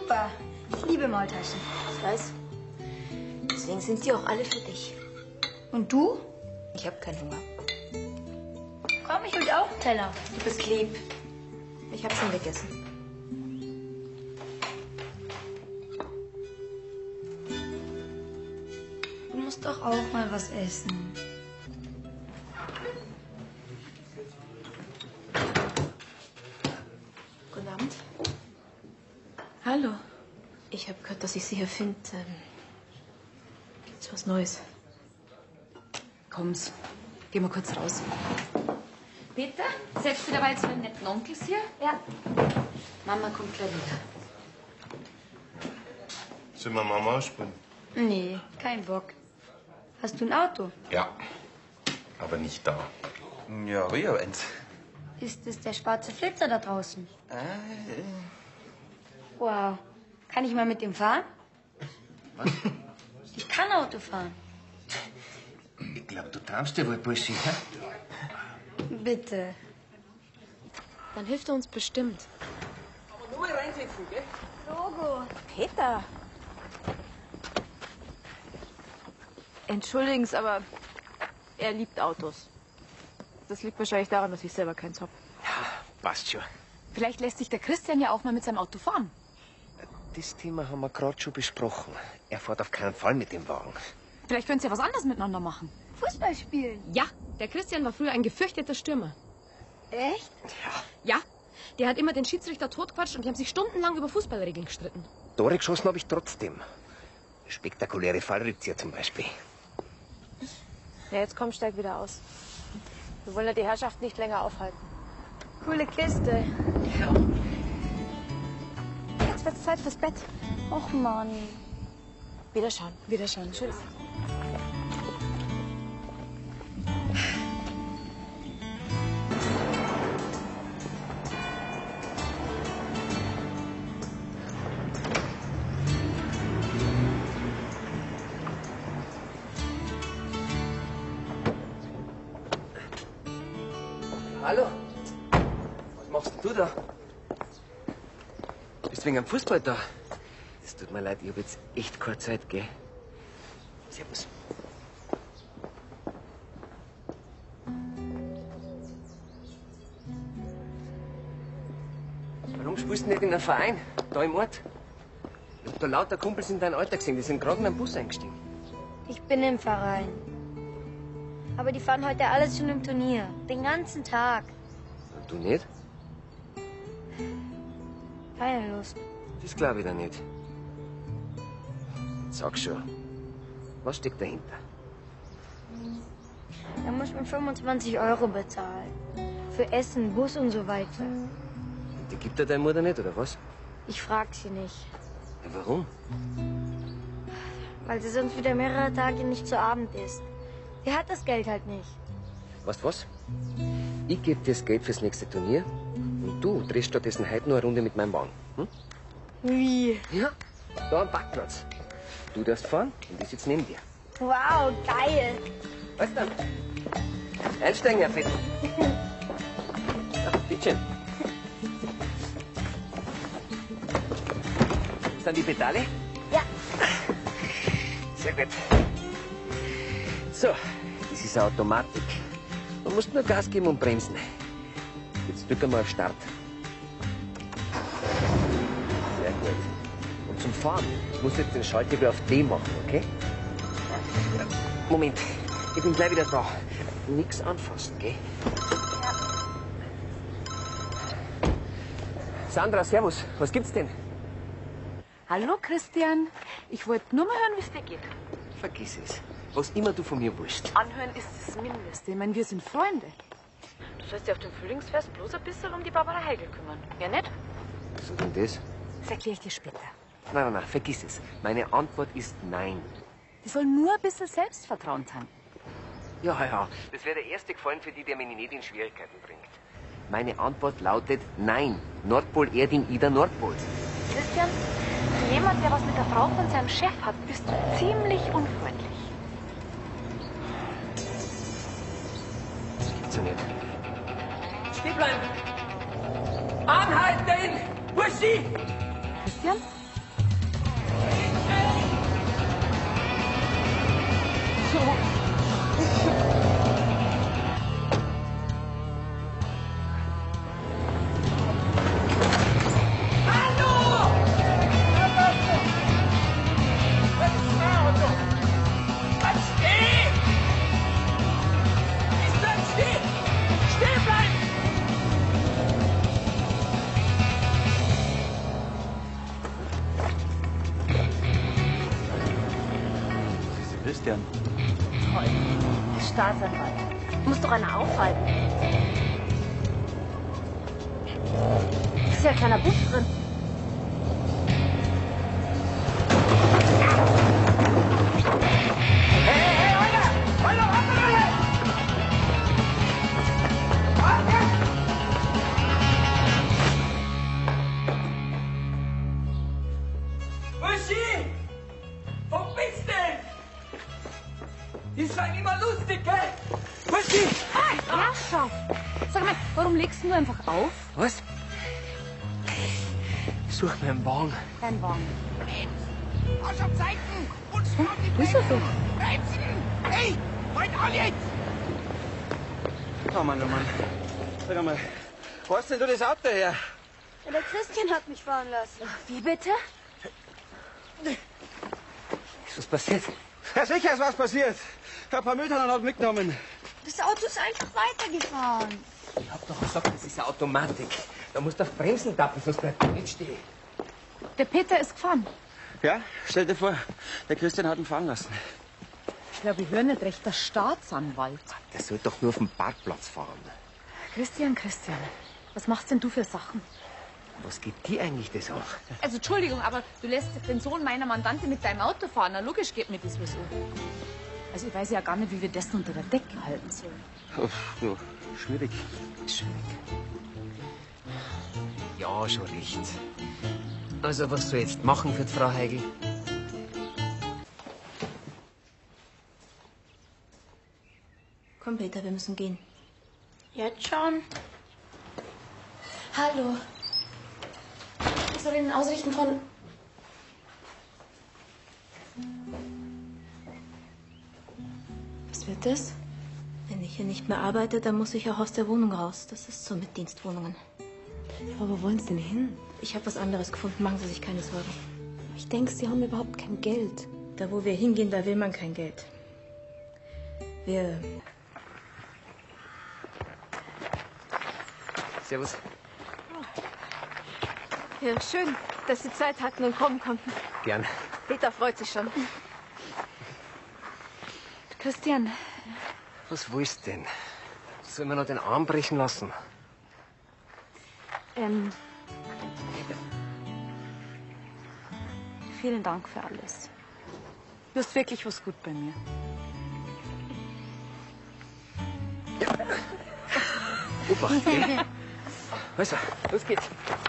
super. Ich liebe Maultaschen. Ich weiß. Deswegen sind die auch alle für dich. Und du? Ich habe keinen Hunger. Komm, ich hol dir auch einen Teller. Du bist lieb. Ich habe schon gegessen. Du musst doch auch mal was essen. Guten Abend. Hallo. Ich habe gehört, dass ich Sie hier finde. Gibt's was Neues? Komm's. Geh mal kurz raus. Peter, setzt du dabei zu den netten Onkels hier? Ja. Mama kommt gleich wieder. Sollen wir Mama ausspringen? Nee, kein Bock. Hast du ein Auto? Ja, aber nicht da. Ja, ich hab eins. Ist es der schwarze Flitzer da draußen? Wow. Kann ich mal mit dem fahren? Was? Ich kann Auto fahren. Ich glaub, du traust dir wohl, Burschi, hä? Bitte. Dann hilft er uns bestimmt. Aber nur mal reinsetzen, gell? Logo. Peter! Entschuldigen Sie, aber er liebt Autos. Das liegt wahrscheinlich daran, dass ich selber keins habe. Ja, passt schon. Vielleicht lässt sich der Christian ja auch mal mit seinem Auto fahren. Das Thema haben wir gerade schon besprochen. Er fährt auf keinen Fall mit dem Wagen. Vielleicht könnt ihr ja was anderes miteinander machen. Fußball spielen. Ja, der Christian war früher ein gefürchteter Stürmer. Echt? Ja, der hat immer den Schiedsrichter totquatscht und die haben sich stundenlang über Fußballregeln gestritten. Tore geschossen habe ich trotzdem. Spektakuläre Fallrückzieher zum Beispiel. Ja, jetzt komm, steig wieder aus. Wir wollen ja die Herrschaft nicht länger aufhalten. Coole Kiste. Ja. Jetzt wird's Zeit fürs Bett. Och, Mann. Wiederschauen. Wiederschauen. Tschüss. Hallo? Was machst denn du da? Bist wegen am Fußball da? Es tut mir leid, ich hab jetzt echt keine Zeit, gell? Servus. Warum spielst du nicht in einem Verein, da im Ort? Ich hab da lauter Kumpels in deinem Alter gesehen, die sind gerade in einen Bus eingestiegen. Ich bin im Verein. Aber die fahren heute alles schon im Turnier. Den ganzen Tag. Und du nicht? Keine Lust. Das glaube ich da nicht. Sag schon, was steckt dahinter? Da muss man 25 € bezahlen. Für Essen, Bus und so weiter. Und die gibt dir deine Mutter nicht, oder was? Ich frag sie nicht. Ja, warum? Weil sie sonst wieder mehrere Tage nicht zu Abend isst. Sie hat das Geld halt nicht. Weißt du was? Ich gebe dir das Geld fürs nächste Turnier und du drehst stattdessen heute noch eine Runde mit meinem Wagen. Hm? Wie? Ja, da am Parkplatz. Du darfst fahren und ich sitze neben dir. Wow, geil. Was dann? Einsteigen, Herr Fett. Ja, bitteschön. Sind die Pedale? Ja. Sehr gut. So, das ist eine Automatik. Man muss nur Gas geben und bremsen. Jetzt drück mal auf Start. Sehr gut. Und zum Fahren musst du jetzt den Schalthebel auf D machen, okay? Moment, ich bin gleich wieder da. Nix anfassen, gell? Sandra, servus. Was gibt's denn? Hallo Christian. Ich wollte nur mal hören, wie es dir geht. Vergiss es. Was immer du von mir willst. Anhören ist das Mindeste. Ich meine, wir sind Freunde. Du sollst dich auf dem Frühlingsfest bloß ein bisschen um die Barbara Heigl kümmern. Ja, nicht? Was ist denn das? Das erkläre ich dir später. Nein, vergiss es. Meine Antwort ist nein. Die soll nur ein bisschen Selbstvertrauen tanken. Ja. Das wäre der erste Gefallen für die, der mich nicht in Schwierigkeiten bringt. Meine Antwort lautet nein. Nordpol, Erding, Ida, Nordpol. Christian, für jemand, der was mit der Frau von seinem Chef hat, bist du ziemlich unfreundlich. Das gibt's ja nicht. Stehen bleiben! Anhalten! Burschi! Christian? Christian. Toll. Staatsanwalt. Muss doch einer aufhalten. Ist ja ein kleiner Bub drin. Uschi! Wo bist du denn? Das war immer lustig, gell? Uschi! Herrschaft! Sag mal, warum legst du einfach auf? Was? Such mir einen Wagen. Dein Wagen. Arsch auf Seiten! Und schraub die Ist er Bremsen! doch? Bremsen! Hey! Halt an jetzt! Oh Mann, oh Mann. Sag einmal, wo hast denn du das Auto her? Ja, der Christian hat mich fahren lassen. Wie bitte? Ist was passiert? Ja, sicher ist was passiert. Ein paar Mülltonnen hat mitgenommen. Das Auto ist einfach weitergefahren. Ich hab doch gesagt, das ist eine Automatik. Da musst du auf Bremsen tappen, sonst bleibt er nicht stehen. Der Peter ist gefahren. Ja, stell dir vor, der Christian hat ihn fahren lassen. Ich glaube, ich höre nicht recht. Der Staatsanwalt. Der soll doch nur auf dem Parkplatz fahren. Christian, was machst denn du für Sachen? Was geht dir eigentlich das an? Also, Entschuldigung, aber du lässt den Sohn meiner Mandantin mit deinem Auto fahren. Na, logisch geht mir das was an. Also ich weiß ja gar nicht, wie wir das unter der Decke halten sollen. Uff, du, schwierig. Ja, schon recht. Also, was soll ich jetzt machen für die Frau Heigl? Komm, Peter, wir müssen gehen. Jetzt schon? Hallo. Was soll ich denn ausrichten von... Was wird das? Wenn ich hier nicht mehr arbeite, dann muss ich auch aus der Wohnung raus. Das ist so mit Dienstwohnungen. Aber wo wollen Sie denn hin? Ich habe was anderes gefunden. Machen Sie sich keine Sorgen. Ich denke, Sie haben überhaupt kein Geld. Da, wo wir hingehen, da will man kein Geld. Wir... Servus. Ja, schön, dass Sie Zeit hatten und kommen konnten. Gern. Peter freut sich schon. Christian, Was willst du denn? Sollen wir noch den Arm brechen lassen? vielen Dank für alles. Du hast wirklich was gut bei mir. Obacht, gell? Also, los geht's.